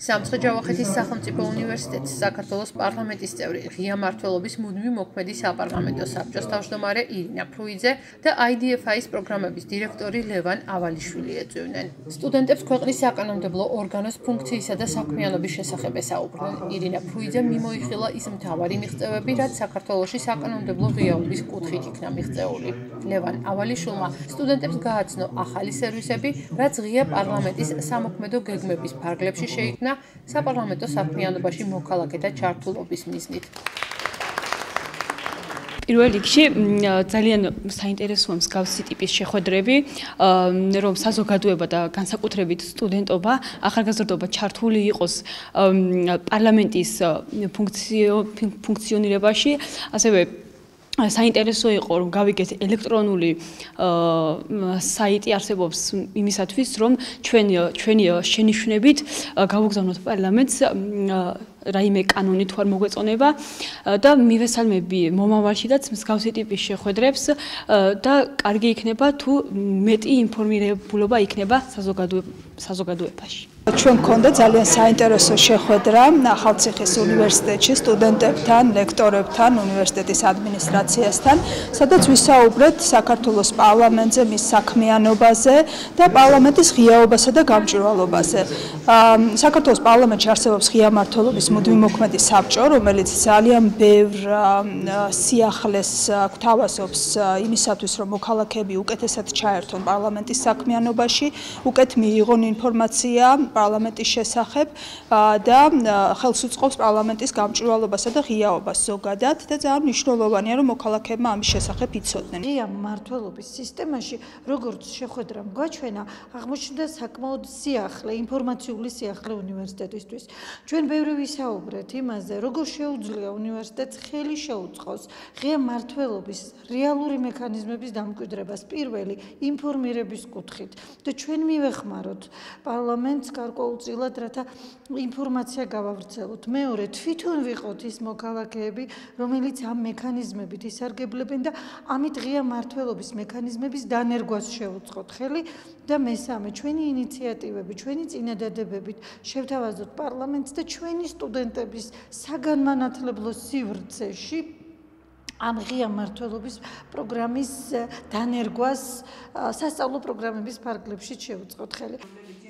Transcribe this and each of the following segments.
სამცხე-ჯავახეთის სახელმწიფო უნივერსიტეტის საქართველოს პარლამენტის წევრი ღია მმართველობის მუდმივი მოქმედი საპარლამენტო საბჭოს თავმჯდომარე ირინა ფრუიძე და IDFI-ის პროგრამების დირექტორი ლევან ავალიშვილი ეწვივნენ. სტუდენტებს ქვეყნის საკანონმდებლო ორგანოს ფუნქციისა და საქმიანობის შესახებ ესაუბრნენ. ირინა ფრუიძემ მიმოიხილა ის მთავარი მიღწევები, რაც საქართველოში საკანონმდებლო ღიაობის კუთხით იქნა მიღწეული. ლევან ავალიშვილმა სტუდენტებს გააცნო ახალი სერვისები, რაც ღია პარლამენტის სამოქმედო გეგმების ფარგლებში შეიქმნა საპარლამენტო საქმიანობაში მოქალაქეთა ჩართულობის მიზნით. პირველ რიგში ძალიან საინტერესოა მსგავსი ტიპის შეხვედრები, რომ საზოგადოება და განსაკუთრებით სტუდენტობა, ახალგაზრდობა ჩართული იყოს პარლამენტის ფუნქციონირებაში, ასევე საინტერესო იყო რომ გავიგეთ ელექტრონული საიტი არსებობს იმისათვის რომ ჩვენი შენიშვნებით გავუგზავნოთ პარლამენტს რაიმე კანონი თუ არ მოგვეწონება და მივესალმები მომავალშიდაც მსგავსი ტიპის შეხვედრებს და კარგი იქნება თუ მეტი ინფორმირებულობა იქნება საზოგადოებაში. ჩვენ გქონდა ძალიან საინტერესო შეხვედრა ახალციხის უნივერსიტეტში სტუდენტებთან, ლექტორებთან, უნივერსიტეტის ადმინისტრაციასთან, სადაც ვისაუბრეთ საქართველოს პარლამენტზე, მის საქმიანობაზე და პარლამენტის ღიაობასა და გამჭვირვალობაზე. საქართველოს პარლამენტში არსებობს ღია მმართველობის მუდმივი მოქმედი საბჭო, რომელიც ძალიან ბევრ სიახლეს გვთავაზობს იმისათვის, რომ მოქალაქეები უკეთესად ჩაერთონ პარლამენტის საქმიანობაში, უკეთ მიიღონ ინფორმაცია პარლამენტის შესახებ და ხელს უწყობს პარლამენტის გამჭვირვალობასა და ღიაობას ზოგადად და ძალიან მნიშვნელოვანია რომ მოქალაქეებმა ამის შესახებ იცოდნენ. ღია მმართველობის სისტემაში როგორც შეხვედრამ გვაჩვენა აღმოჩნდა საკმაოდ სიახლე, ინფორმაციული სიახლე უნივერსიტეტისთვის. ჩვენ ბევრი ვისაუბრეთ იმაზე, როგორ შეუძლია უნივერსიტეტს ხელი შეუწყოს ღია მმართველობის რეალური მექანიზმების დამკვიდრებას პირველი ინფორმირების კუთხით და ჩვენ მივეხმაროთ პარლამენტს გარკვეულწილად, რათა ინფორმაცია გავავრცელოთ. მეორე, თვითონ ვიყოთ ის მოქალაქეები, რომელიც ამ მექანიზმებით ისარგებლებენ და ამით ღია მმართველობის მექანიზმების დანერგვას შევუწყოთ ხელი და მესამე, ჩვენი ინიციატივები, ჩვენი წინადადებებით შევთავაზოთ პარლამენტს და ჩვენი სტუდენტების საგანმანათლებლო სივრცეში ამ ღია მმართველობის პროგრამის დანერგვას სასწავლო პროგრამების ფარგლებში შევუწყოთ ხელი.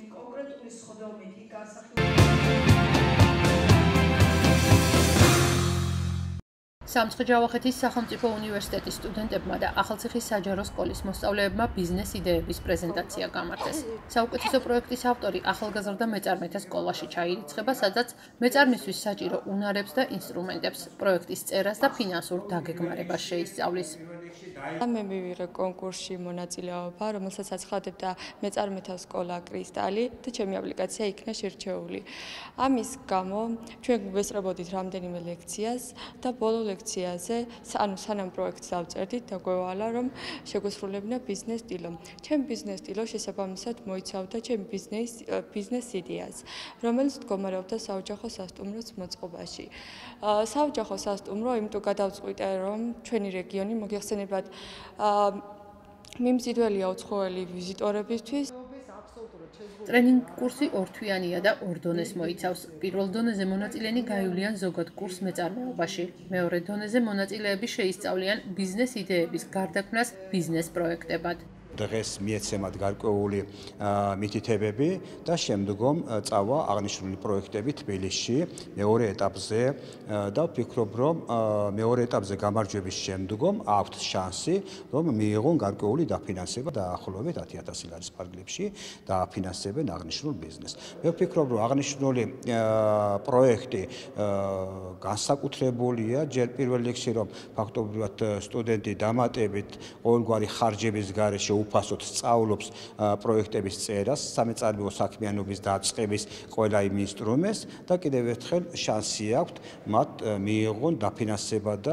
სამცხე-ჯავახეთის სახელმწიფო უნივერსიტეტის სტუდენტებმა და ახალციხის საჯარო სკოლის მოსწავლეებმა ბიზნეს იდეების პრეზენტაცია გამართეს. საუკეთესო პროექტის ავტორი ახალგაზრდა მეწარმეთა სკოლაში ჩაირიცხება, სადაც მეწარმისთვის საჭირო უნარებს და ინსტრუმენტებს, პროექტის წერას და ფინანსურ დაგეგმარებას შეისწავლის. მე მივიღე კონკურსში მონაწილეობა, რომელსაც აცხადებდა მეწარმეთა სკოლა კრისტალი და ჩემი აპლიკაცია იქნა შერჩეული. ამის გამო ჩვენ ვესწრებოდით რამდენიმე ლექციას და ბოლო ლექციაზე, სანამ პროექტს დავწერდით, დაგვევალა რომ შეგვესრულებინა ბიზნეს სტილო. ჩემ ბიზნეს სტილო შესაბამისად მოიცავდა ჩემ ბიზნეს იდეას, რომელიც მდგომარეობდა საოჯახო სასტუმროს მოწყობაში. საოჯახო სასტუმრო იმიტომ გადავწყვიტე, რომ ჩვენი რეგიონი მოგეხსენებათ მიმზიდველია უცხოელი ვიზიტორებისთვის. ტრენინგ კურსი ორთვიანია და ორ დონეს მოიცავს. პირველ დონეზე მონაწილენი გაივლიან ზოგად კურს მეწარმეობაში. მეორე დონეზე მონაწილეები შეისწავლიან ბიზნეს იდეების გარდაქმნას ბიზნეს პროექტებად. დღეს მიეცემათ გარკვეული მითითებები და შემდგომ წავა აღნიშნული პროექტები თბილისში მეორე ეტაპზე და ვფიქრობ რომ მეორე ეტაპზე გამარჯვების შემდგომ აქვთ შანსი რომ მიიღონ გარკვეული დაფინანსება დაახლოებით 10,000 ლარის ფარგლებში დააფინანსებენ აღნიშნულ ბიზნესს. მე ვფიქრობ რომ აღნიშნული პროექტი განსაკუთრებულია ჯერ პირველ რიგში რომ ფაქტობრივად სტუდენტი დამატებით ყოველგვარი ხარჯების გარეშე უფასოდ სწავლობს პროექტების წერას, სამეწარმეო საქმიანობის დაწყების ყველა იმ ინსტრუმენტს და კიდევ ერთხელ შანსი აქვთ მათ მიიღონ დაფინანსება და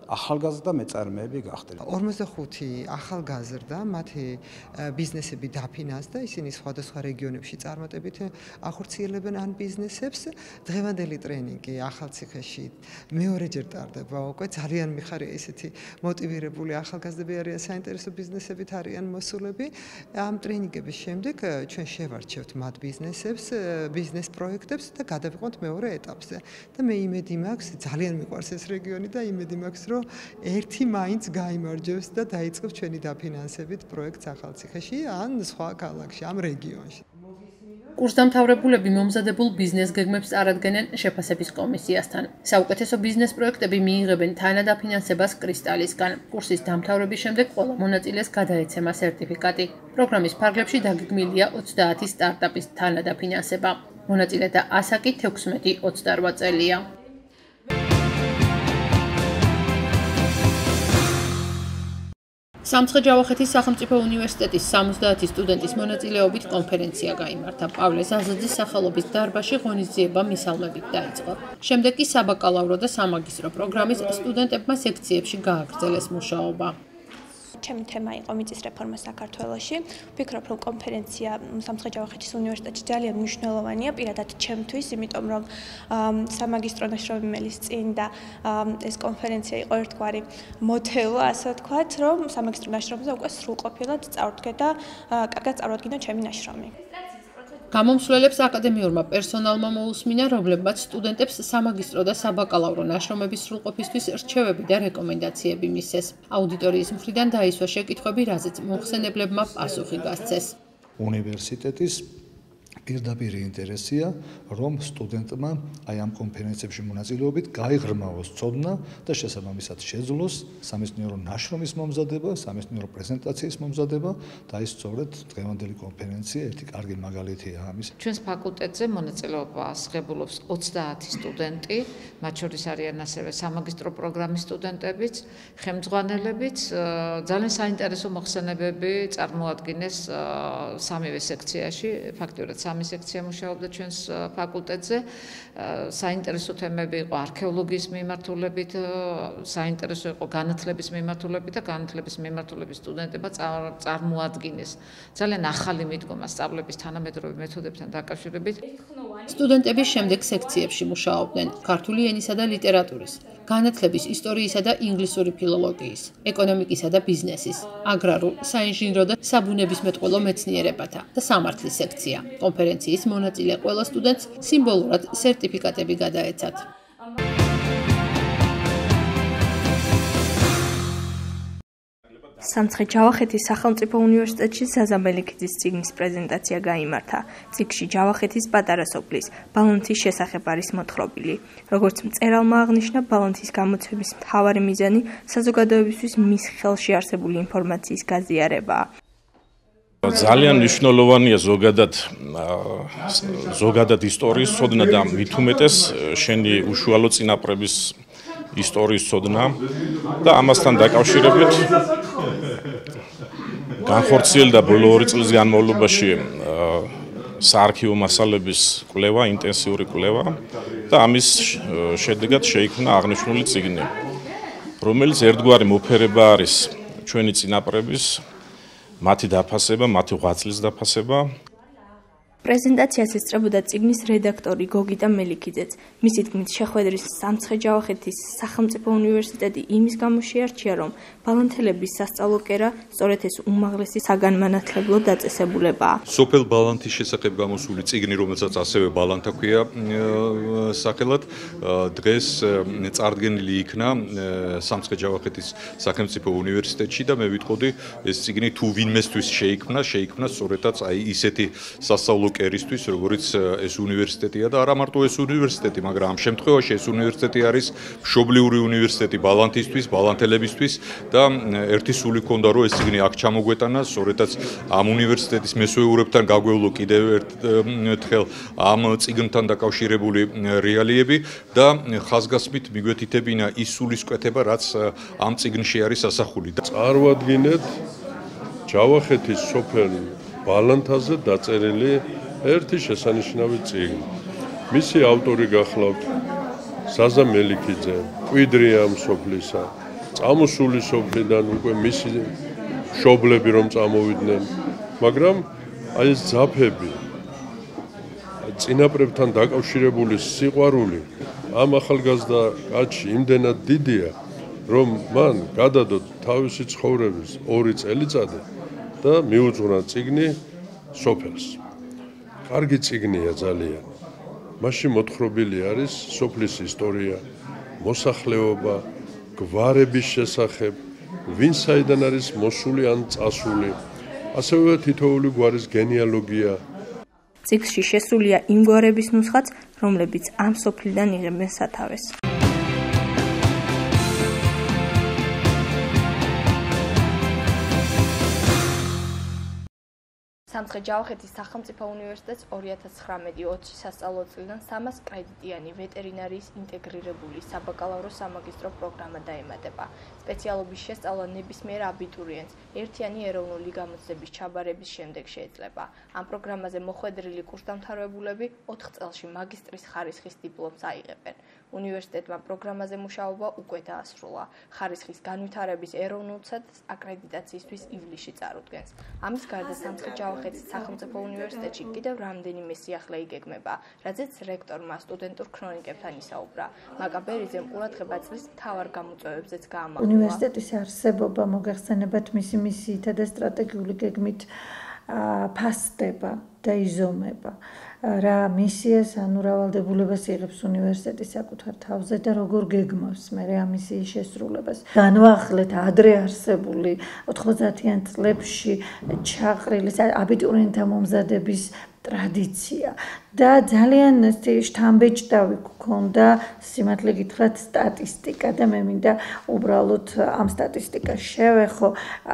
ახალგაზრდა მეწარმეები გახდნენ. 45 ახალგაზრდა მათი ბიზნესები დაფინანსდა, ისინი სხვადასხვა რეგიონებში წარმატებით ახორციელებენ ან ბიზნესებს. დღევანდელი ტრენინგი ახალციხეში მეორეჯერ ტარდება უკვე, ძალიან მიხარია ისეთი მოტივირებული ახალგაზრდები არიან, საინტერესო ბიზნესებით არიან მოსულები. ამ ტრენინგების შემდეგ ჩვენ შევარჩევთ მათ ბიზნესებს, ბიზნეს პროექტებს და გადავიყვანთ მეორე ეტაპზე. და მე იმედი მაქვს, ძალიან მიყვარს ეს რეგიონი და იმედი მაქვს, რომ ერთი მაინც გაიმარჯვებს და დაიწყებს ჩვენი დაფინანსებით პროექტს ახალციხეში ან სხვა ქალაქში, ამ რეგიონში. კურსდამთავრებულები მომზადებულ ბიზნეს გეგმებს წარადგენენ შეფასების კომისიასთან. საუკეთესო ბიზნეს პროექტები მიიღებენ თანადაფინანსებას კრისტალისგან. კურსის დამთავრების შემდეგ ყველა მონაწილეს გადაეცემა სერტიფიკატი. პროგრამის ფარგლებში დაგეგმილია 30 სტარტაპის თანადაფინანსება. მონაწილეთა ასაკი 16-28 წელია. სამცხე-ჯავახეთის სახელმწიფო უნივერსიტეტის 70 სტუდენტის მონაწილეობით კონფერენცია გაიმართა. პავლე ზაზაძის სახელობის დარბაზში ღონისძიება მისალმებით დაიწყო. შემდეგ კი საბაკალავრო და სამაგისტრო პროგრამის სტუდენტებმა სექციებში გააგრძელეს მუშაობა. ჩემი თემა იყო მიწის რეფორმა საქართველოში. ვფიქრობ, რომ კონფერენცია სამცხე-ჯავახეთის უნივერსიტეტში ძალიან მნიშვნელოვანია, პირადად ჩემთვის, იმიტომ რომ სამაგისტრო ნაშრომის წინ და ეს კონფერენცია იყო ერთგვარი მოდელო, ასე ვთქვათ, რომ სამაგისტრო ნაშრომზე უკვე სრულყოფილად წავდგე და კარგად წარვადგინა ჩემი ნაშრომი. გამომსვლელებს აკადემიურმა პერსონალმა მოусმინა, რომლებმაც სტუდენტებს სამაგისტრო და საბაკალავრო ნაშრომების სრულყოფისთვის რჩევები და რეკომენდაციები მისცეს. აუდიტორიის მხრიდან დაისვა შეკითხვები, რაზეც მოხსენებლებმა პასუხი გასცეს. უნივერსიტეტის პირდაპირ ინტერესია, რომ სტუდენტმა აი ამ კონფერენციებში მონაწილეობით გაიღრმავოს ცოდნა და შესაბამისად შეძლოს სამეცნიერო ნაშრომის მომზადება, სამეცნიერო პრეზენტაციის მომზადება და ის სწორედ დღევანდელი კონფერენცია ერთი კარგი მაგალითია ამის. ჩვენს ფაკულტეტზე მონაწილეობას ღებულობს 30 სტუდენტი, მათ შორის არიან ასევე სამაგისტრო პროგრამის სტუდენტებიც, ხელმძღვანელებიც, ძალიან საინტერესო მოხსენებები წარმოადგინეს სამივე სექციაში, ფაქტობრივად სამი სექცია მუშაობდა ჩვენს ფაკულტეტზე. საინტერესო თემები იყო არქეოლოგიის მიმართულებით, საინტერესო იყო განათლების მიმართულებით და განათლების მიმართულების სტუდენტებმა წარმოადგინეს ძალიან ახალი მიდგომა სწავლების თანამედროვე მეთოდებთან დაკავშირებით. სტუდენტების შემდეგ სექციებში მუშაობდნენ ქართული ენისა და ლიტერატურის, განათლების ისტორიისა და ინგლისური ფილოლოგიის, ეკონომიკისა და ბიზნესის, აგრარულ, საინჟინრო და საბუნებისმეტყველო მეცნიერებათა და სამართლის სექცია. კონფერენციის მონაწილე ყველა სტუდენტს სიმბოლურად სერტიფიკატები გადაეცათ. სამცხე-ჯავახეთის სახელმწიფო უნივერსიტეტში ზაზა მელიქიძის წიგნის პრეზენტაცია გაიმართა. წიგნში ჯავახეთის პატარა სოფლის ბალანთის შესახებ არის მოთხრობილი. როგორც მწერალმა აღნიშნა, ბალანთის გამოცემის მთავარი მიზანი საზოგადოებისთვის მის ხელში არსებული ინფორმაციის გაზიარებაა. ძალიან მნიშვნელოვანია ზოგადად ისტორიის ცოდნა და მით უმეტეს შენი უშუალო წინაპრების ისტორიის ცოდნა და ამასთან დაკავშირებით განხორციელდა ბოლო 2 წლის განმავლობაში საარქივო მასალების კვლევა, ინტენსიური კვლევა და ამის შედეგად შეიქმნა აღნიშნული წიგნი, რომელიც ერთგვარი მოფერება არის ჩვენი წინაპრების მათი დაფასება, მათი ღვაწლის დაფასება. პრეზენტაციას ესწრებოდა წიგნის რედაქტორი გოგიტა მელიქიძეც. მისი თქმით, შეხვედრის სამცხე-ჯავახეთის სახელმწიფო უნივერსიტეტი იმის გამო შეარჩია, რომ ბალანთელების სასწავლო კერა სწორედ ეს უმაღლესი საგანმანათლებლო დაწესებულებაა. სოფელ ბალანთის შესახებ გამოსული წიგნი, რომელსაც ასევე ბალანთა ქვია სახელად, დღეს წარდგენილი იქნა სამცხე-ჯავახეთის სახელმწიფო უნივერსიტეტში და მე ვიტყოდი, ეს წიგნი თუ ვინმესთვის შეიქმნა სწორედაც აი ისეთი სასწავლო კერისთვის, როგორც ეს უნივერსიტეტია და არა მარტო ეს უნივერსიტეტი, მაგრამ ამ შემთხვევაში ეს უნივერსიტეტი არის მშობლიური უნივერსიტეტი ბალანთისთვის, ბალანთელებისთვის და ერთი სული ჰქონდა, რომ ეს წიგნი აქ ჩამოგვეტანა, სწორედაც ამ უნივერსიტეტის მესვეურებთან გაგვევლო კიდევ ერთხელ ამ წიგნთან დაკავშირებული რეალიები და ხაზგასმით მიგვეთითებინა ის სულისკვეთება, რაც ამ წიგნში არის ასახული. წარვადგინეთ ჯავახეთის სოფელ ბალანთაზე დაწერილი ერთი შესანიშნავი წიგნი. მისი ავტორი გახლავთ ზაზა მელიქიძე, მკვიდრი ამ სოფლისა, წამოსული სოფლიდან უკვე მისი მშობლები რომ წამოვიდნენ, მაგრამ აი ეს ძაფები წინაპრებთან დაკავშირებული სიყვარული ამ ახალგაზრდა კაცში იმდენად დიდია, რომ მან გადადო თავისი ცხოვრების 2 წელიწადი და მიუძღვნა წიგნი სოფელს. კარგი წიგნია ძალიან. მასში მოთხრობილი არის სოფლის ისტორია, მოსახლეობა, გვარების შესახებ, ვინ საიდან არის მოსული ან წასული, ასევე თითოეული გვარის გენეალოგია. წიგნში შესულია იმ გვარების ნუსხაც, რომლებიც ამ სოფლიდან იღებენ სათავეს. სამცხე-ჯავახეთის სახელმწიფო უნივერსიტეტს 2019-20 სასწავლო წლიდან 300 კრედიტიანი ვეტერინარიის ინტეგრირებული საბაკალავრო სამაგისტრო პროგრამა დაემატება. სპეციალობის შესწავლა ნებისმიერ აბიტურიენტს ერთიანი ეროვნული გამოცდების ჩაბარების შემდეგ შეიძლება. ამ პროგრამაზე მოხვედრილი კურსდამთავრებულები 4 წელში მაგისტრის ხარისხის დიპლომს აიღებენ. უნივერსიტეტმა პროგრამაზე მუშაობა უკვე დაასრულა. ხარისხის განვითარების ეროვნულ ცენტრს აკრედიტაციისთვის ივლისში წარუდგენს. ამის გარდა სამცხე-ჯავახეთის სახელმწიფო უნივერსიტეტში კიდევ რამდენიმე სიახლე იგეგმება, რაზეც რექტორმა სტუდენტურ ქრონიკებთან ისაუბრა. მაკაბერიძემ ყურადღება წლის მთავარ გამოწვევებზეც გაამახვილა. უნივერსიტეტის არსებობა მოგეხსენებათ მისი მისიითა და სტრატეგიული გეგმით ფასდება და იზომება. რა მისიას ანუ რა ვალდებულებას იღებს უნივერსიტეტი საკუთარ თავზე და როგორ გეგმავს მე ამ მისიის შესრულებას. განვაახლეთ ადრე არსებული 90-იან წლებში ჩაყრილი აბიტურიენტთა მომზადების ტრადიცია და ძალიან შთამბეჭდავი გქონდა სიმართლე გითხრათ სტატისტიკა და მე მინდა უბრალოდ ამ სტატისტიკას შევეხო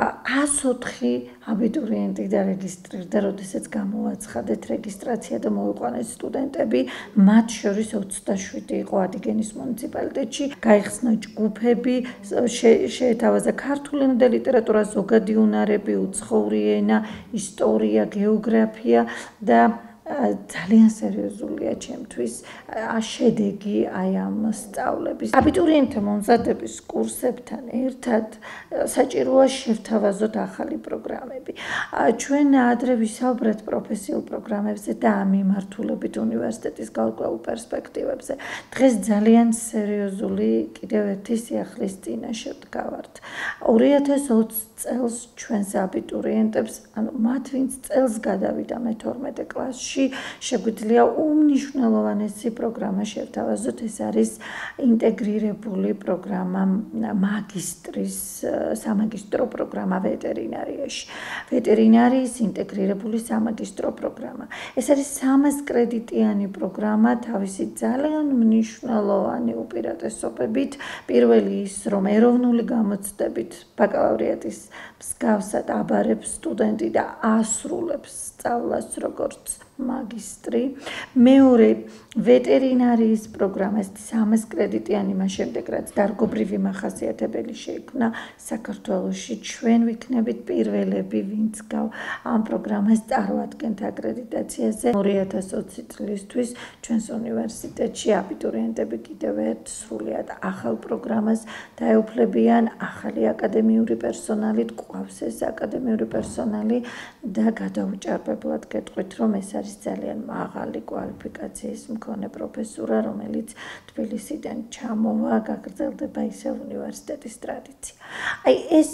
104 აბიტურიენტი დარეგისტრირდა, როდესაც გამოვაცხადეთ რეგისტრაცია და მოიყვანეს სტუდენტები, მათ შორის 27 იყო ადიგენის მუნიციპალიტეტში, გაიხსნა ჯგუფები, შეეთავაზა ქართული ენა და ლიტერატურა, ზოგადი უნარები, უცხოური ენა, ისტორია, გეოგრაფია და ძალიან სერიოზულია ჩემთვის შედეგი აი ამ სწავლების. აბიტურიენტთა მომზადების კურსებთან ერთად საჭიროა შევთავაზოთ ახალი პროგრამები. ჩვენ ადრე ვისაუბრეთ პროფესიულ პროგრამებზე და ამ მიმართულებით უნივერსიტეტის გარკვეულ პერსპექტივებზე. დღეს ძალიან სერიოზული კიდევ ერთი სიახლის წინაშე ვდგავართ. 2020 წელს ჩვენს აბიტურიენტებს, ანუ მათ ვინც წელს გადავიდა მე-12 კლასში შეგვიძლია უმნიშვნელოვანესი პროგრამა შევთავაზოთ, ეს არის ინტეგრირებული პროგრამა მაგისტრის სამაგისტრო პროგრამა ვეტერინარიაში. ვეტერინარიის ინტეგრირებული სამაგისტრო პროგრამა. ეს არის 300 კრედიტიანი პროგრამა, თავისი ძალიან მნიშვნელოვანი უპირატესობებით. პირველი ის, რომ ეროვნული გამოცდებით ბაკალავრიატის მსგავსად აბარებს სტუდენტი და ასრულებს სწავლას როგორც მაგისტრი. მეორე ვეტერინარიის პროგრამა 300 კრედიტიანი, მას შემდეგ რაც დარგობრივი მახასიათებელი შეიქმნა საქართველოში, ჩვენ ვიქნებით პირველები, ვინც ამ პროგრამას წარმოადგენთ აკრედიტაციაზე. 2020 წლისთვის ჩვენს უნივერსიტეტში აბიტურიენტები კიდევ ერთ სრულიად ახალ პროგრამას დაეუფლებიან, ახალი აკადემიური პერსონალით, გვყავს ეს აკადემიური პერსონალი და გადაუჭარბებლად გეტყვით, რომ ეს არის ძალიან მაღალი კვალიფიკაციის მქონე პროფესურა, რომელიც თბილისიდან ჩამოვა, გაგრძელდება ისევ უნივერსიტეტის ტრადიცია. აი ეს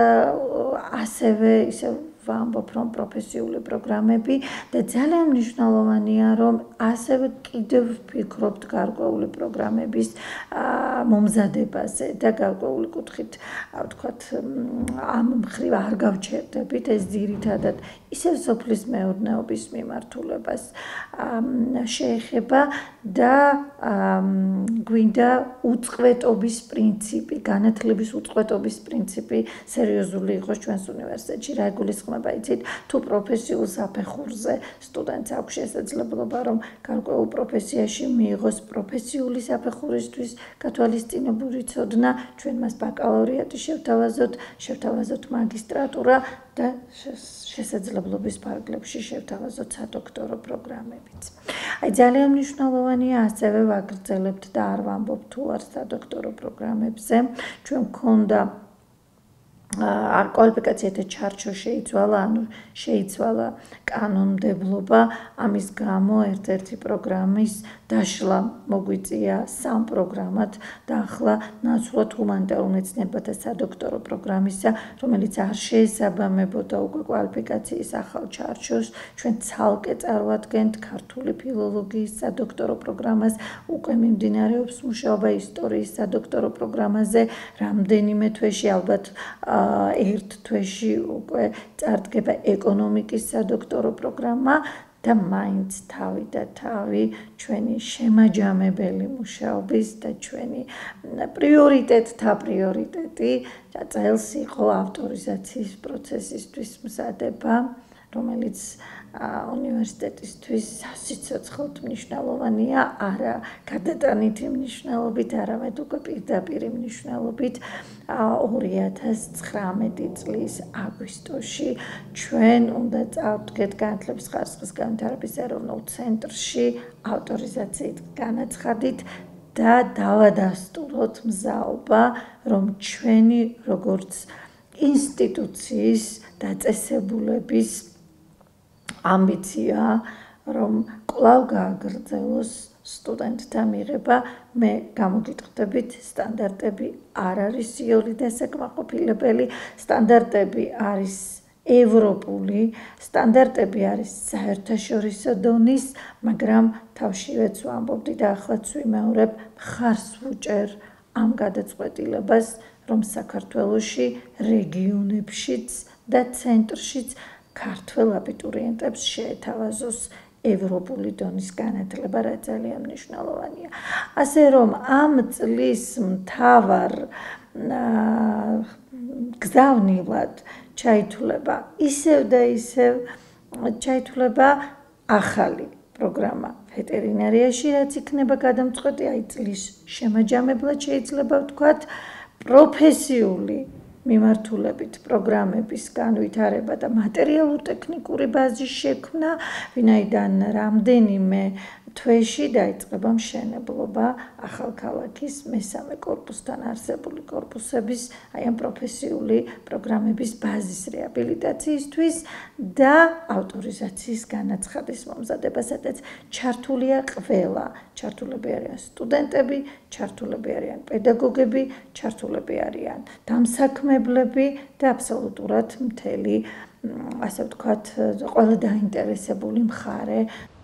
ასევე ისევ ვამბობ, რომ პროფესიული პროგრამები და ძალიან მნიშვნელოვანია, რომ ასევე კიდევ ვფიქრობთ გარკვეული პროგრამების მომზადებაზე და გარკვეული კუთხით, ვთქვათ, ამ მხრივ არ გავჩერდებით, ეს ძირითადად ისევ სოფლის მეურნეობის მიმართულებას შეეხება და გვინდა უწყვეტობის პრინციპი, განათლების უწყვეტობის პრინციპი სერიოზული იყოს ჩვენს უნივერსიტეტში. რა იგულისხმება? იცით, თუ პროფესიულ საფეხურზე სტუდენტს აქვს შესაძლებლობა, რომ გარკვეულ პროფესიაში მიიღოს პროფესიული საფეხურისთვის გათვალისწინებული ცოდნა, ჩვენ მას ბაკალავრიატი შევთავაზოთ მაგისტრატურა და შესაძლებლობის ფარგლებში შევთავაზოთ სადოქტორო პროგრამებიც. აი ძალიან მნიშვნელოვანია ასევე ვაგრძელებთ და არ ვამბობ თუ არ სადოქტორო პროგრამებზე, ჩვენ გქონდა არ კვალიფიკაციათა ჩარჩო შეიცვალა, ანუ შეიცვალა კანონმდებლობა, ამის გამო ერთ-ერთი პროგრამის დაშლა მოგვიწია 3 პროგრამად და ახლა ნაცვლად ჰუმანიტარულ მეცნიერებათა სადოქტორო პროგრამისა, რომელიც არ შეესაბამებოდა უკვე კვალიფიკაციის ახალ ჩარჩოს, ჩვენ ცალკე წარვადგენთ ქართული ფილოლოგიის სადოქტორო პროგრამას, უკვე მიმდინარეობს მუშაობა ისტორიის სადოქტორო პროგრამაზე, რამდენიმე თვეში ალბათ ერთ თვეში უკვე წარდგება ეკონომიკის სადოქტორო პროგრამა და მაინც თავი და თავი ჩვენი შემაჯამებელი მუშაობის და ჩვენი პრიორიტეტთა პრიორიტეტი წელს იყო ავტორიზაციის პროცესისთვის მზადება, რომელიც უნივერსიტეტისთვის სასიცოცხლოდ მნიშვნელოვანია, არა გადატანითი მნიშვნელობით, არამედ უკვე პირდაპირი მნიშვნელობით 2019 წლის აგვისტოში ჩვენ უნდა წავდგეთ განათლების ხარისხის განვითარების ეროვნულ ცენტრში ავტორიზაციით განაცხადით და დავადასტუროთ მზაობა, რომ ჩვენი როგორც ინსტიტუციის დაწესებულების ამბიცია, რომ კვლავ გააგრძელოს სტუდენტთა მიღება, მე გამოგიტყდებით, სტანდარტები არ არის იოლი დასაკმაყოფილებელი, სტანდარტები არის ევროპული, სტანდარტები არის საერთაშორისო დონის, მაგრამ თავშივეც ვამბობდი და ახლაც ვიმეორებ, მხარს ვუჭერ ამ გადაწყვეტილებას, რომ საქართველოში რეგიონებშიც და ცენტრშიც ქართველ აბიტურიენტებს შეეთავაზოს ევროპული დონის განათლება, რაც ძალიან მნიშვნელოვანია. ასე რომ ამ წლის მთავარ გზავნილად ჩაითვლება ისევ და ისევ ჩაითვლება ახალი პროგრამა ვეტერინარიაში, რაც იქნება გადამწყვეტი, აი წლის შემაჯამებლად შეიძლება ვთქვათ, პროფესიული მიმართულებით პროგრამების განვითარება და მატერიალურ-ტექნიკური ბაზის შექმნა, ვინაიდან რამდენიმე თვეში დაიწყება მშენებლობა ახალქალაქის მესამე კორპუსთან არსებული კორპუსების, აი ამ პროფესიული პროგრამების ბაზის რეაბილიტაციისთვის და ავტორიზაციის განაცხადის მომზადება, სადაც ჩართულია ყველა. ჩართულები არიან სტუდენტები, ჩართულები არიან პედაგოგები, ჩართულები არიან დამსაქმებლები და აბსოლუტურად მთელი, ასე ვთქვათ, ყველა დაინტერესებული მხარე.